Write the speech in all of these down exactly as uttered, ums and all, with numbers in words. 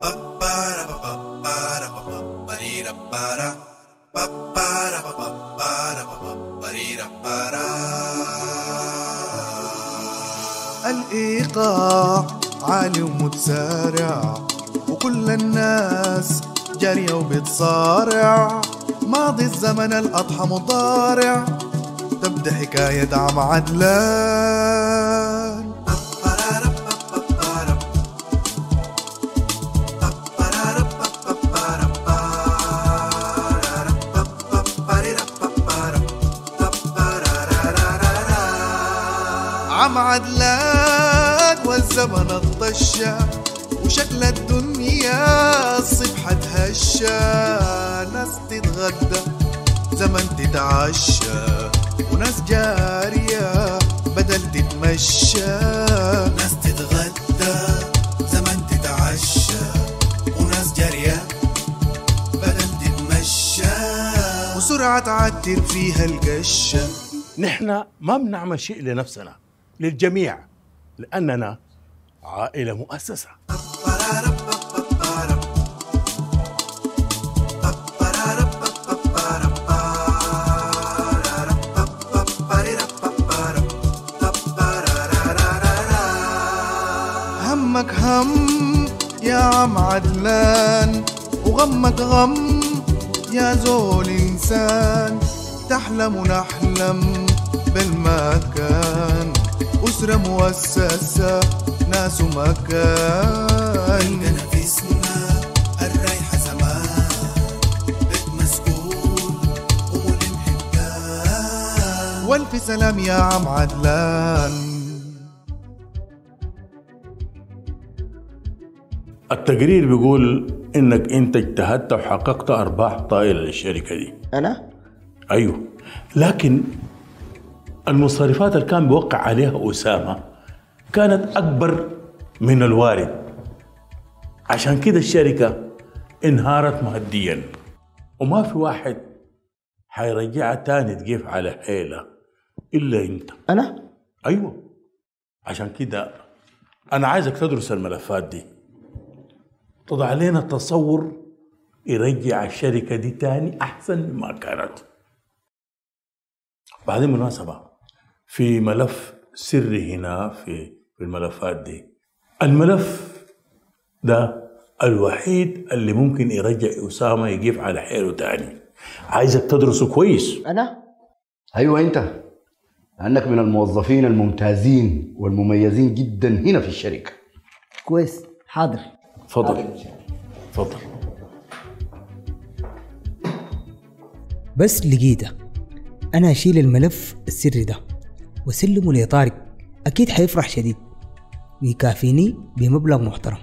الإيقاع عالي ومتسارع وكل الناس جارية وبتصارع، ماضي الزمن الأضحى مضارع، تبدأ حكاية عم عدلان. عم عدلان والزمن الطشة وشكل الدنيا الصبح تهشى، ناس تتغدى زمن تتعشى وناس جارية بدل تتمشى، ناس تتغدى زمن تتعشى وناس جارية بدل تتمشى وسرعة تعتر فيها القشة. نحن ما بنعمل شيء لنفسنا، للجميع، لأننا عائلة مؤسسة. همك هم يا عم عدلان وغمك غم يا زول إنسان، تحلم ونحلم بالمكان، أسرة مؤسسة ناس ومكان، نفسنا الريحة زمان بيت مسؤول وملم حكان، والف سلام يا عم عدلان. التقرير بيقول إنك أنت اجتهدت وحققت أرباح طائلة للشركة دي. أنا؟ أيوه، لكن المصارفات اللي كان بيوقع عليها أسامة كانت أكبر من الوارد، عشان كده الشركة انهارت ماديا، وما في واحد حيرجعها تاني تقيف على حيلة إلا أنت. أنا؟ أيوه، عشان كده أنا عايزك تدرس الملفات دي، تضع لنا تصور يرجع الشركة دي تاني أحسن مما كانت. بعدين بالمناسبة في ملف سري هنا في في الملفات دي، الملف ده الوحيد اللي ممكن يرجع أسامة يقف على حيله تاني، عايزك تدرسه كويس. أنا؟ أيوة أنت، لأنك من الموظفين الممتازين والمميزين جدا هنا في الشركة. كويس، حاضر. تفضل تفضل. بس لقيته، أنا أشيل الملف السري ده وسلمه لطارق، أكيد حيفرح شديد ويكافيني بمبلغ محترم.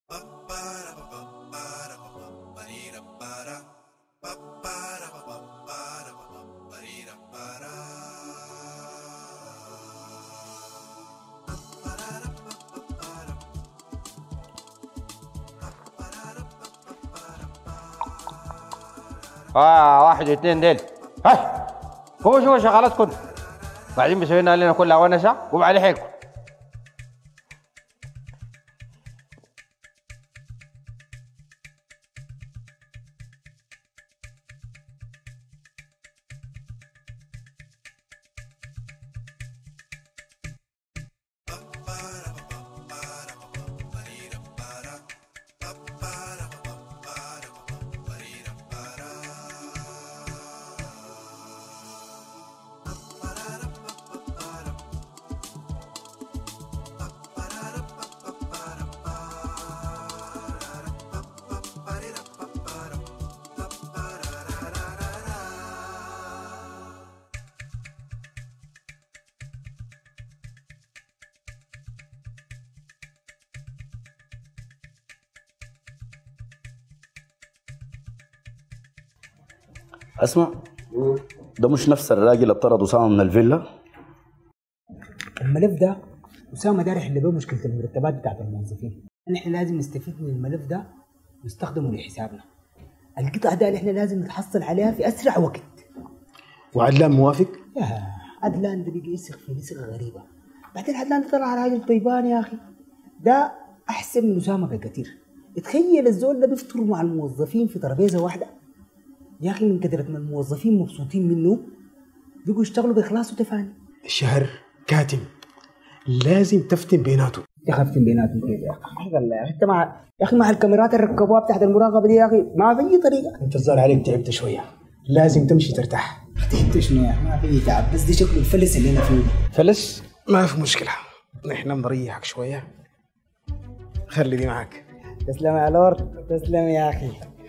اه واحد واثنين ديل، هاي قوموا شوفوا شغالاتكم، بعدين بيسوي لنا لنا كلها ونسه، قوم على حيلكم. اسمع، ده مش نفس الراجل اللي طرد أسامة من الفيلا؟ الملف ده أسامة داري يحل بيه مشكلة المرتبات بتاعت الموظفين، نحن لازم نستفيد من الملف ده ونستخدمه لحسابنا. القطع ده اللي احنا لازم نتحصل عليها في أسرع وقت. وعدلان موافق؟ يا عدلان ده بيجي يسخ في نسخة غريبة، بعدين عدلان طلع راجل طيبان يا أخي، ده أحسن من أسامة بكتير، تخيل الزول ده بيفطروا مع الموظفين في ترابيزه واحده. يا اخي من كثره ما الموظفين مبسوطين منه بيجوا يشتغلوا باخلاص وتفاني. الشهر كاتم، لازم تفتن بيناتهم. يا اخي افتن بيناتهم كيف يا اخي؟ والله يا اخي انت مع يا اخي مع الكاميرات اللي ركبوها تحت المراقبه دي يا اخي ما في اي طريقه. انت الظاهر عليك تعبت شويه، لازم تمشي ترتاح. تعبت شنو يا اخي؟ ما في تعب، بس دي شكل الفلس اللي انا فيه. فلس؟ ما في مشكله، نحن نريحك شويه، خلي دي معك. تسلم يا لورد، تسلم يا اخي.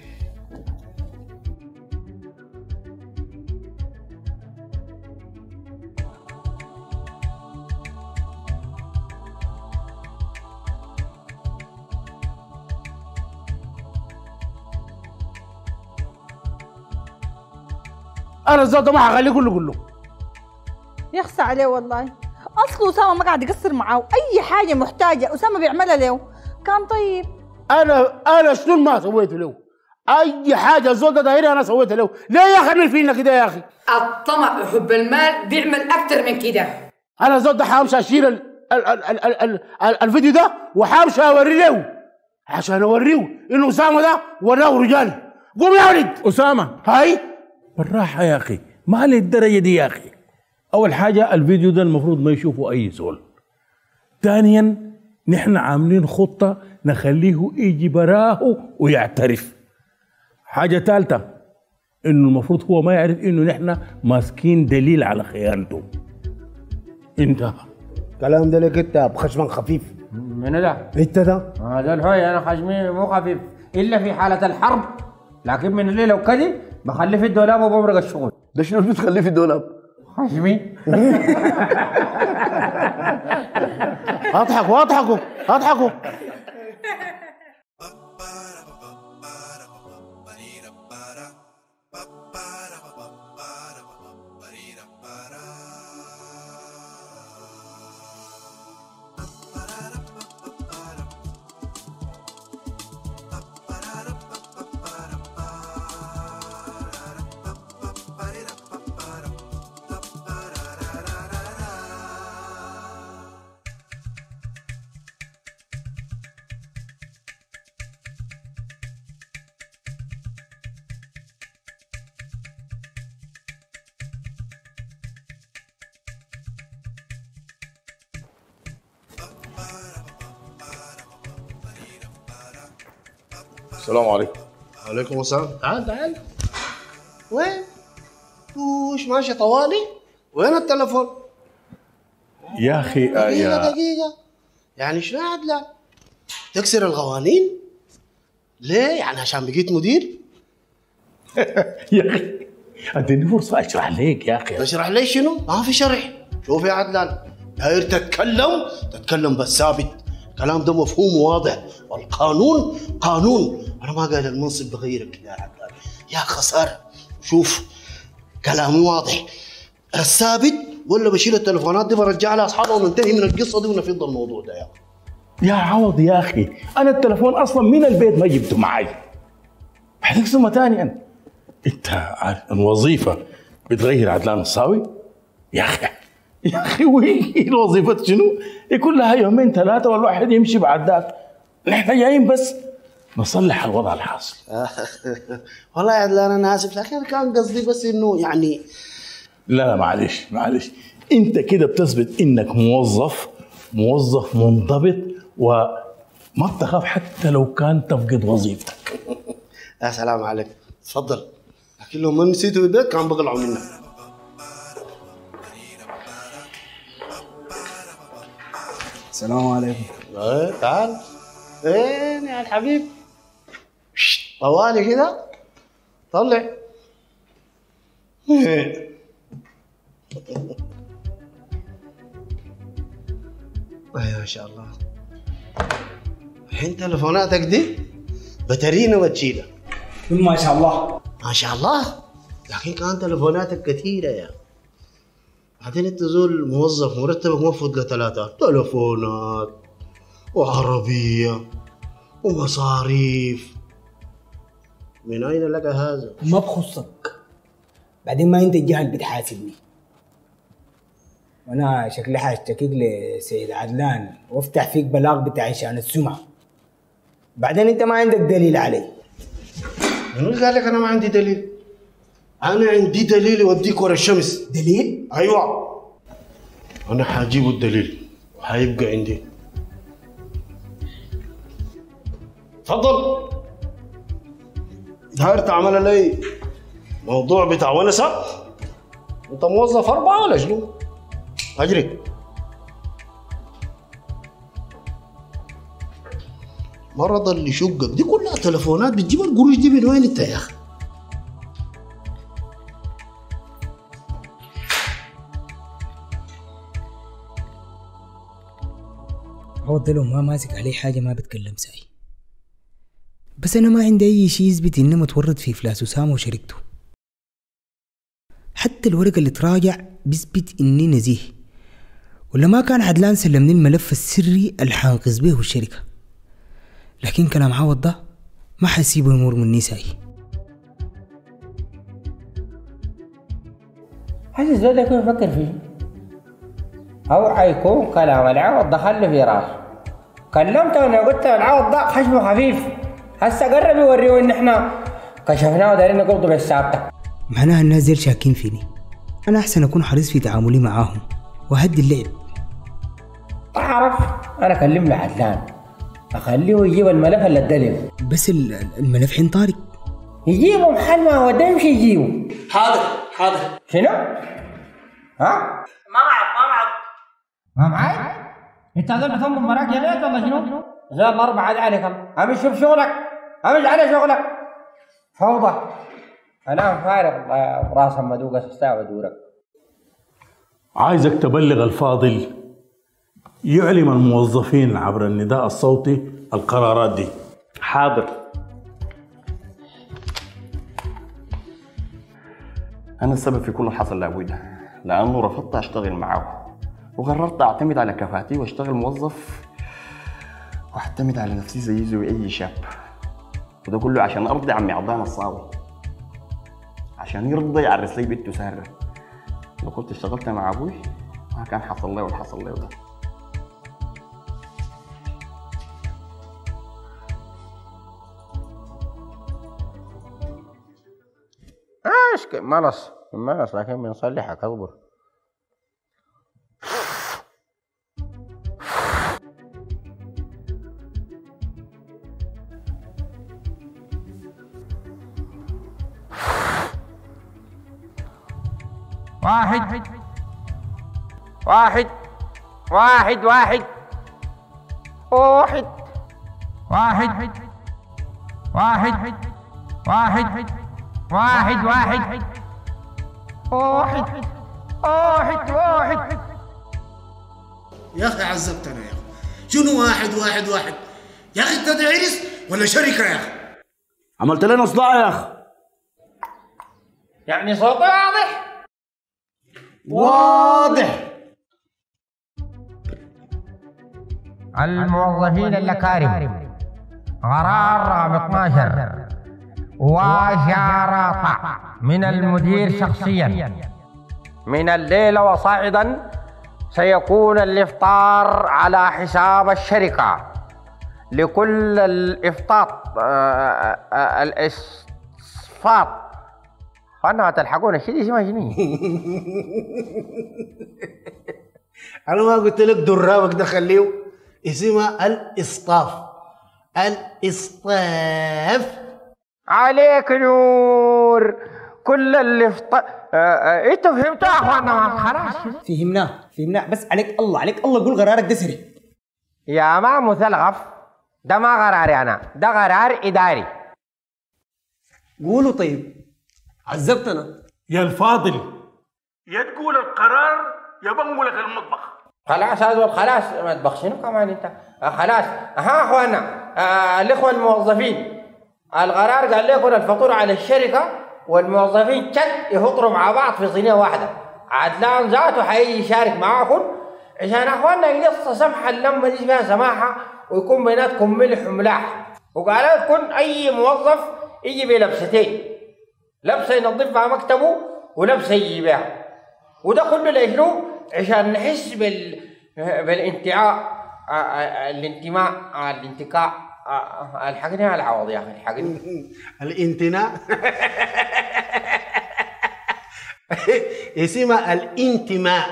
انا الزول ده ما هخليه كله كله. يخصى عليه والله، اصله اسامه ما قاعد يقصر معاه، اي حاجه محتاجه اسامه بيعملها له. كان طيب. انا انا شنو ما سويته له؟ اي حاجه الزول ده دايرها انا سويتها له، ليه يا اخي اعمل فينا كده يا اخي؟ الطمع وحب المال بيعمل اكتر من كده. انا الزول ده حامش اشيل ال ال ال ال ال ال ال الفيديو ده وحامش اوريه له عشان اوريه انه اسامه ده وراه رجال. قوم يا ولد. اسامه هاي بالراحه يا اخي، ما للدرجه دي يا اخي. اول حاجه الفيديو ده المفروض ما يشوفه اي زول. ثانيا نحن عاملين خطه نخليه يجي براه ويعترف. حاجه ثالثه انه المفروض هو ما يعرف انه نحن ماسكين دليل على خيانته. انتهى. كلام ده لك انت بخشمان خفيف. من ده؟ انت ده؟ هذا الحوي انا خشمي مو خفيف الا في حاله الحرب، لكن من الليل وكذا بخليه في الدولاب وبمرق الشغل. ده شنو اللي بتخليه في الدولاب؟ خشمي. اضحكوا اضحكوا اضحكوا. السلام عليكم. وعليكم السلام. تعال تعال. وين؟ وش ماشي طوالي؟ وين التلفون؟ يا اخي دقيقة يا دقيقة، يعني شنو عدلان؟ تكسر القوانين؟ ليه؟ يعني عشان بقيت مدير؟ يا اخي اديني فرصه اشرح لك يا اخي. اشرح لي شنو؟ ما في شرح. شوف يا عدلان، داير تتكلم تتكلم بس ثابت، الكلام ده مفهوم واضح، والقانون قانون. انا ما قايل المنصب بغيرك كده يا عدلان، يا خساره. شوف كلامي واضح، الثابت ولا بشيل التليفونات دي برجعها لاصحابها وننتهي من القصه دي ونفض الموضوع ده يا يا عوض يا اخي، انا التليفون اصلا من البيت ما جبته معي، حتقسمه ثانيا. انت عارف الوظيفه بتغير عدلان الصاوي يا اخي. يا اخي وين الوظيفه شنو؟ يكون لها يومين ثلاثه والواحد يمشي بعد ذاك. نحن جايين بس نصلح الوضع الحاصل. والله يا عدلان انا اسف، لكن كان قصدي بس انه يعني لا لا معلش معلش، انت كده بتثبت انك موظف موظف منضبط وما بتخاف حتى لو كان تفقد وظيفتك. يا سلام عليك، تفضل. لكن لو ما نسيته البيت كان بقلعوا منك. السلام عليكم. ايه تعال. فين يا الحبيب؟ طوالي كده طلع. ايوه ما شاء الله. الحين تلفوناتك دي بترينا وتشيلها. ما شاء الله. ما شاء الله، لكن كان تلفوناتك كثيرة يا بعدين انت زول موظف مرتبك مفروض لثلاثة تلفونات وعربية ومصاريف، من أين لك هذا؟ ما بخصك، بعدين ما انت الجهة اللي بتحاسبني. وانا شكلي حاشتكيك لسيد عدلان وافتح فيك بلاغ بتاع عشان السمعة. بعدين انت ما عندك دليل علي. من قال لك انا ما عندي دليل؟ انا عندي دليل يوديك ورا الشمس. دليل؟ ايوه انا حاجيب الدليل وحيبقى عندي. تفضل. داير تعمل لي موضوع بتاع ونسه؟ انت موظف اربعه ولا شنو؟ اجري. مرض اللي يشقك دي كلها تلفونات بتجيب القروش دي من وين انت يا اخي؟ عوض لو ما ماسك عليه حاجة ما بتكلم ساي، بس أنا ما عندي أي شيء يثبت إني متورط في إفلاس أسامة وشركته. حتى الورقة اللي تراجع بيثبت إني نزيه، ولا ما كان عدلان سلمني الملف السري اللي حانقذ به الشركة. لكن كلام عوض ده ما حيسيبه يمر مني ساي. حاسس ده يكون يفكر فيه أو حيكون كلام العوض دخل في راسه. كلمته وانا قلت العوض ده خشمه خفيف، هسه قرب يوريه ان احنا كشفناه ودارين نقبضه بالثابته. معناها الناس ديل شاكين فيني. انا احسن اكون حريص في تعاملي معاهم وهدي اللعب. اعرف انا اكلم له عدلان اخليه يجيب الملف اللي اداله. بس الملف حين طارق يجيبه محل ما هو ده يمشي يجيبه. حاضر حاضر. شنو؟ ها؟ ما معك ما معك ما معاي؟ انت هذول بتنظم مراك يا ليت ولا شنو؟ زي الاربعه عاد عليك الله. امشي شوف شغلك، امشي على شغلك. فوضى. كلام فارغ براس مدوق استاوى دورك. عايزك تبلغ الفاضل يعلم الموظفين عبر النداء الصوتي القرارات دي. حاضر. أنا السبب في كل اللي حصل لأبوي ده، لأنه رفضت أشتغل معاه وقررت أعتمد على كفاءتي وأشتغل موظف وأعتمد على نفسي زي زي أي شاب، وده كله عشان أرضي عمي عضان الصاوي، عشان يرضى يعرس لي بنته سارة. لو كنت اشتغلت مع أبوي ما كان حصل لي واللي حصل لي ده. ايش ملص ملص لكن بنصلحك اصبر. واحد واحد واحد واحد واحد واحد واحد واحد واحد واحد واحد واحد واحد. يا اخي عذبتنا يا اخي. شنو واحد واحد واحد يا اخي؟ انت دعيرس ولا شركه يا اخي؟ عملت لنا صداع يا اخي. يعني صوتي واضح؟ واضح. الموظفين الأكارم قرار رقم اثناشر وشرط من المدير شخصيا من الليلة وصاعدا سيكون الإفطار على حساب الشركة لكل الإفطاط الإسفاط. خلنا تلحقون الشيء اسمه شنو؟ أنا ما قلت لك درابك ده خليه اسمها الإصطاف. الإصطاف عليك نور. كل اللي فط... آه... انتوا فهمتوا يا اخوانا؟ خلاص فهمناه فهمناه بس عليك الله عليك الله قول قرارك ده سري. يا ما مثلغف، ده ما قراري انا، ده قرار اداري. قولوا طيب. عذبتنا يا الفاضل. يا تقول القرار يا بنقولك المطبخ. خلاص هذا خلاص ما تبخ شنو كمان انت؟ آه خلاص ها اخوانا. آه الاخوه الموظفين القرار قال لكم الفطور على الشركه والموظفين شد يفطروا مع بعض في صينيه واحده. عدلان ذاته حيجي يشارك معاكم عشان اخواننا القصه سمحه اللمه دي فيها سماحه ويكون بيناتكم ملح وملاح. وقالت لكم اي موظف يجي بلبستين، لبسه ينظفها مكتبه ولبسه يجيبها، وده كله لشنو؟ عشان نحس بال بالانتماء الانتماء الانتكاء آه الحقني يا العوض يا اخي الحقني. الانتماء اسمها الانتماء.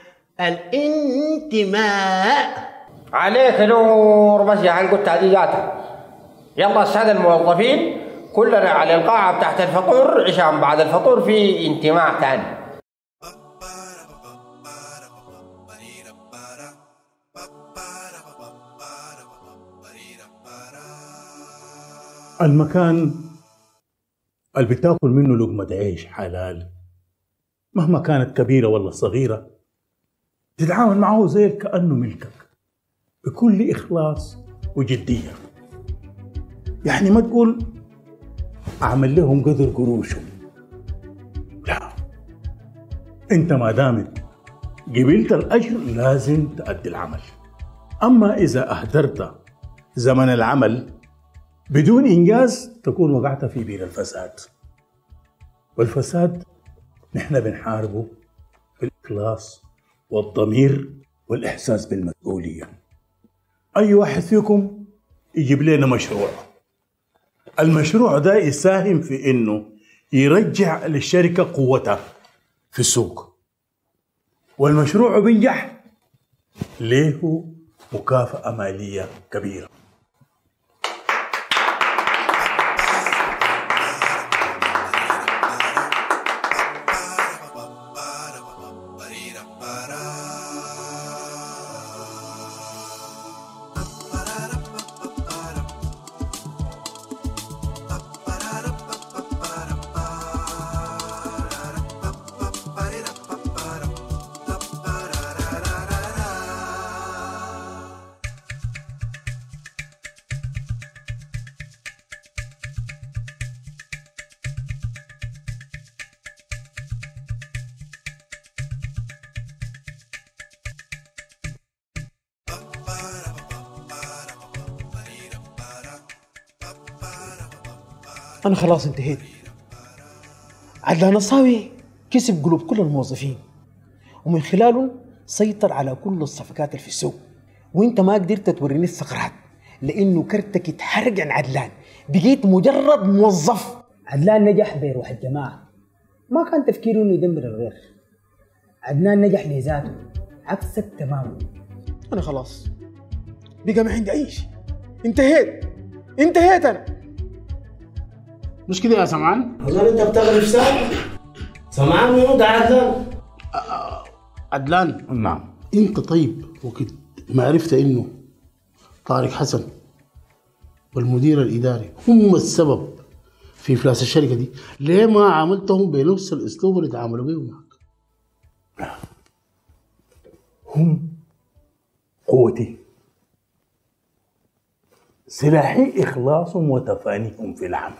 الانتماء عليك نور بس يا عن قلت هذه ذاتها. يلا السادة الموظفين كلنا على القاعة تحت الفطور عشان بعد الفطور في انتماء ثاني. المكان اللي بتاكل منه لقمة عيش حلال مهما كانت كبيرة ولا صغيرة تتعامل معه زي كأنه ملكك بكل إخلاص وجدية. يعني ما تقول أعمل لهم قدر قروشهم، لا، أنت ما دامت قبلت الأجر لازم تأدي العمل. أما إذا أهدرت زمن العمل بدون إنجاز تكون وقعت في بير الفساد، والفساد نحن بنحاربه بالإخلاص والضمير والإحساس بالمسؤولية. أي واحد فيكم يجيب لنا مشروع، المشروع ده يساهم في إنه يرجع للشركة قوتها في السوق، والمشروع بينجح له مكافأة مالية كبيرة. أنا خلاص انتهيت. عدلان الصاوي كسب قلوب كل الموظفين ومن خلاله سيطر على كل الصفقات اللي في السوق، وانت ما قدرت توريني الثغرات لانه كرتك اتحرق عن عدلان، بقيت مجرد موظف. عدلان نجح بروح الجماعة، ما كان تفكيره انه يدمر الغير. عدنان نجح لذاته عكسك تماما. انا خلاص بقى ما عندي اي شيء، انتهيت انتهيت انا. مش كده يا سمعان؟ هل انت بتغرف ساعة؟ سمعان منو ده عدلان؟ عدلان نعم. انت طيب وقت ما عرفت انه طارق حسن والمدير الاداري هم السبب في افلاس الشركه دي، ليه ما عاملتهم بنفس الاسلوب اللي تعاملوا بيه معك؟ هم قوتي، سلاحي إخلاصهم وتفانيهم في العمل.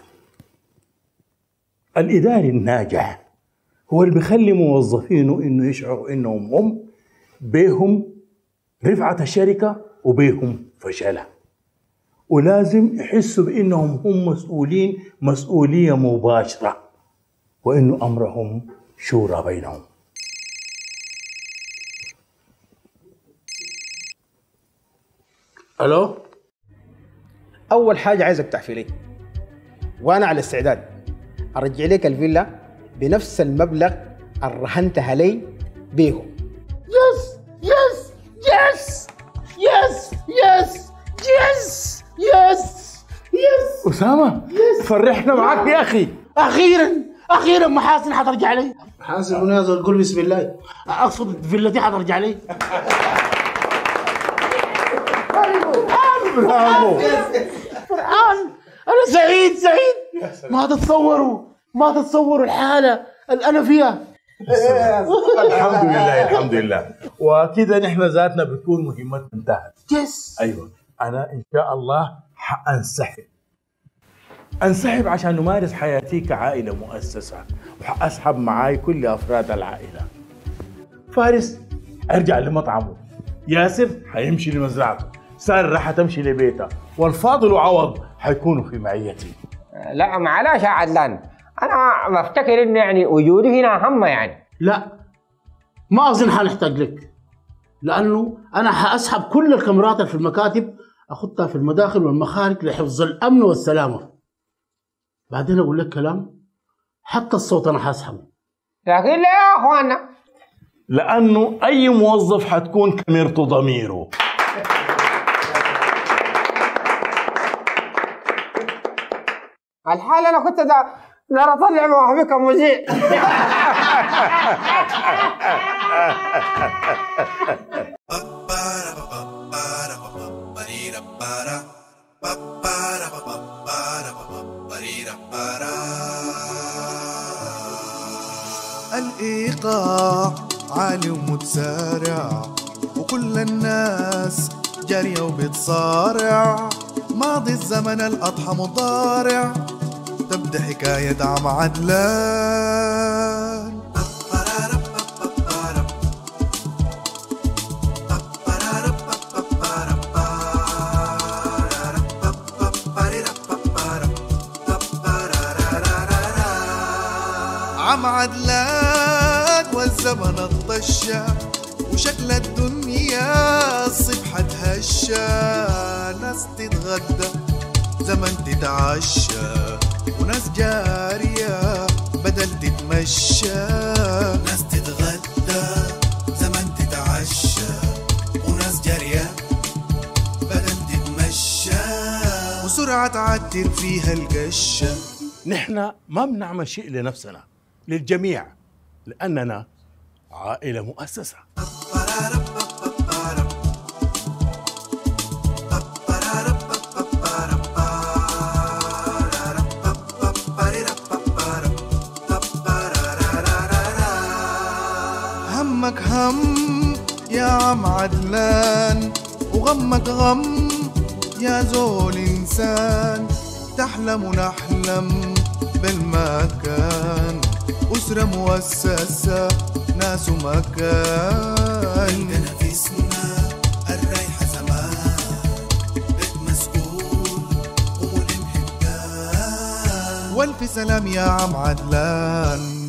الإداري الناجح هو اللي بيخلي موظفينه إنه يشعروا إنهم هم بيهم رفعة الشركة وبيهم فشلها، ولازم يحسوا بإنهم هم مسؤولين مسؤولية مباشرة، وإنه أمرهم شورى بينهم. الو، اول حاجه عايزك تحفي لي، وانا على استعداد ارجع لك الفيلا بنفس المبلغ اللي رهنتها لي بيهم. يس يس يس يس يس يس يس يس أسامة يس فرحنا معاك يا أخي. اخيرا اخيرا محاسن حترجع لي. حاسب ونازل قول بسم الله. اقصد فيلتي حترجع لي. برافو فرحان، انا سعيد سعيد. ما تتصوروا ما تتصوروا الحاله اللي انا فيها. الحمد لله الحمد لله. وكذا نحن ذاتنا بتكون مهمتنا انتهت. يس ايوه، انا ان شاء الله حانسحب انسحب عشان نمارس حياتي كعائله مؤسسه، وحاسحب معاي كل افراد العائله. فارس ارجع لمطعمه، ياسر حيمشي لمزرعته، سارة حتمشي لبيتها، والفاضل وعوض حيكونوا في معيتي. لا معلش يا عدلان، انا بفتكر ان يعني وجودي هنا اهم يعني. لا، ما اظن حنحتاج لك، لانه انا حاسحب كل الكاميرات اللي في المكاتب اخدها في المداخل والمخارج لحفظ الامن والسلامه. بعدين اقول لك كلام حتى الصوت انا حاسحبه. لكن ليه يا اخوانا؟ لانه اي موظف حتكون كاميرته ضميره. الحال انا كنت دا دار اطلع مع بك مذيع. الإيقاع عالي ومتسارع وكل الناس جارية وبتصارع، ماضي الزمن الأضحى مضارع، تبدأ حكاية عم عدلان. عم عدلان والزمن الطشة وشكل الدنيا الصبح تهشى، ناس تتغدى زمن تتعشى وناس جارية بدل تتمشى، ناس تتغدى زمن تتعشى وناس جارية بدل تتمشى وسرعة تعتر فيها القشة. نحن ما بنعمل شيء لنفسنا، للجميع، لأننا عائلة مؤسسة. همك هم يا عم عدلان وغمك غم يا زول إنسان، تحلم ونحلم بالمكان، أسرة مؤسسة ناس ومكان، تنافسنا الرايحة زمان، بيت مسؤول وملم حكام، والف سلام يا عم عدلان.